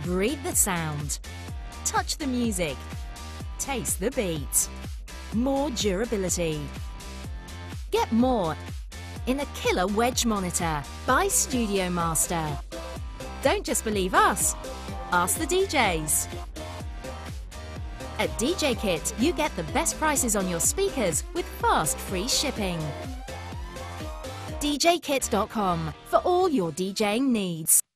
Breathe the sound. Touch the music. Taste the beat. More durability. Get more in a killer wedge monitor by Studiomaster. Don't just believe us, ask the DJs. At djkit, you get the best prices on your speakers with fast free shipping. djkit.com for all your DJing needs.